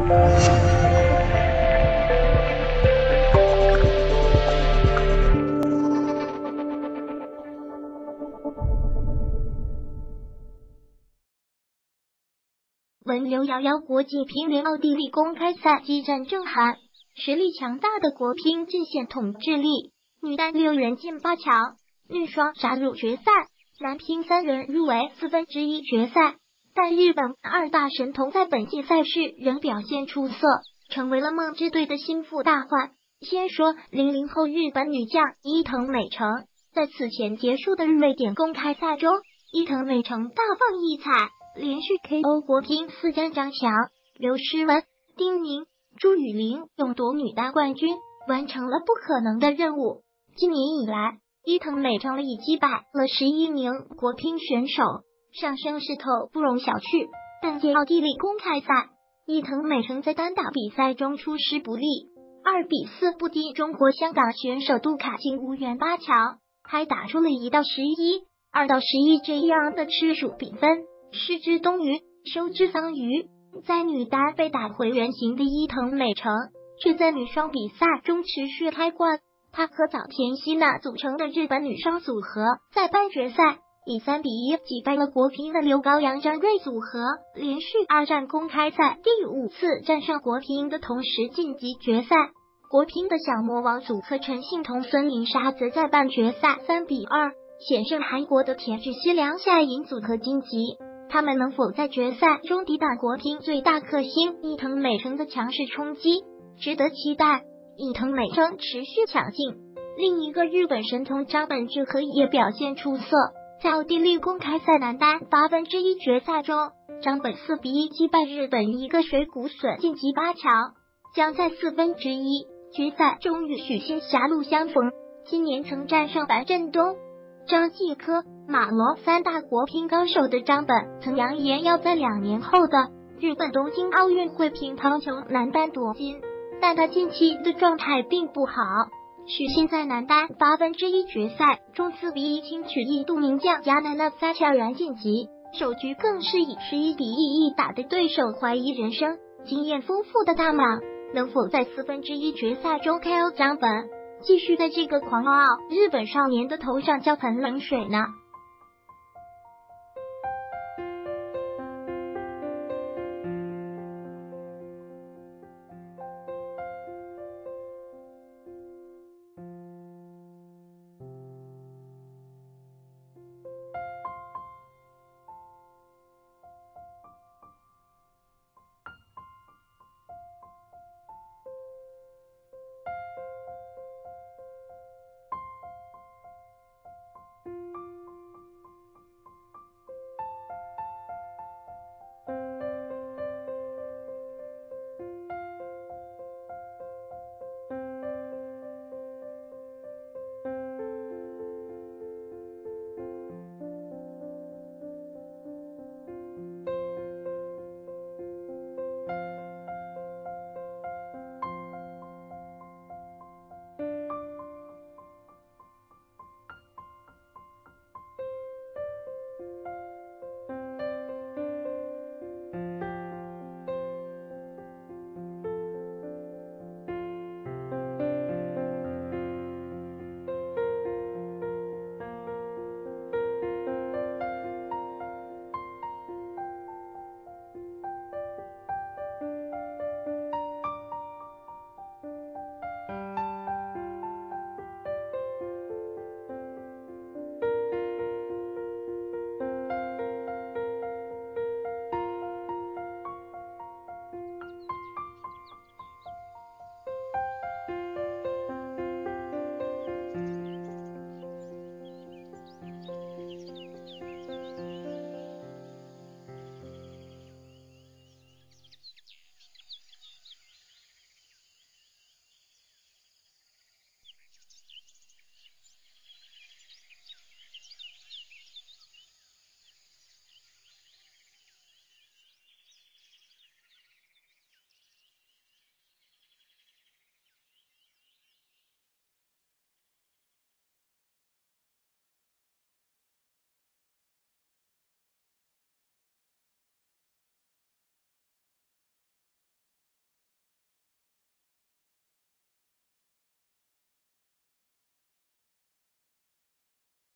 文流遥遥国际乒联奥地利公开赛激战正酣，实力强大的国乒尽显统治力，女单6人进8强，女双杀入决赛，男乒3人入围1/4决赛。但日本2大神童在本届赛事仍表现出色，成为了梦之队的心腹大患。先说00后日本女将伊藤美诚，在此前结束的瑞典公开赛中，伊藤美诚大放异彩，连续 KO 国乒4将张强、刘诗雯、丁宁、朱雨玲，勇夺女单冠军，完成了不可能的任务。今年以来，伊藤美诚已击败了11名国乒选手，上升势头不容小觑。本届奥地利公开赛，伊藤美诚在单打比赛中出师不利，2-4不敌中国香港选手杜卡，进无缘8强，还打出了1-11、2-11这样的吃数比分。失之东隅，收之桑榆。在女单被打回原形的伊藤美诚，却在女双比赛中持续开挂。她和早田希娜组成的日本女双组合，在半决赛以3-1击败了国乒的刘高阳张睿组合，连续2战公开赛第5次战胜国乒的同时晋级决赛。国乒的小魔王组合陈幸同、孙颖莎则在半决赛3-2险胜韩国的田志希、梁夏莹组合晋级。他们能否在决赛中抵挡国乒最大克星伊藤美诚的强势冲击，值得期待。伊藤美诚持续抢镜，另一个日本神童张本智和也表现出色。在奥地利公开赛男单1/8决赛中，张本4-1击败日本一个水谷隼，晋级8强，将在1/4决赛中与许昕狭路相逢。今年曾战胜樊振东、张继科、马龙3大国乒高手的张本，曾扬言要在2年后的日本东京奥运会乒乓球男单夺金，但他近期的状态并不好。许昕在男单1/8决赛中4-1轻取印度名将加纳纳萨悄然晋级，首局更是以11-1一打的对手怀疑人生。经验丰富的大马能否在1/4决赛中 KO 张本，继续在这个狂傲日本少年的头上浇盆冷水呢？